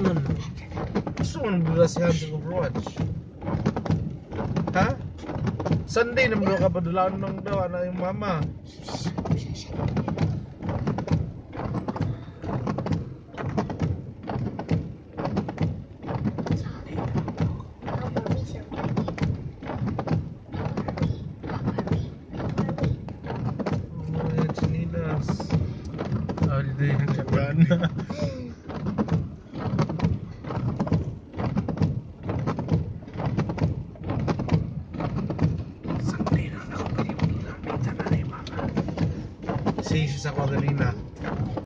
man. Gusto mo nang bilasihan sa Overwatch? Ha? Sunday naman ka padulaon ng daw na yung mama. Holiday ng Sagana. Sunday na ako pwede mo lang pizza na ni mama. Sige sa ko kanina.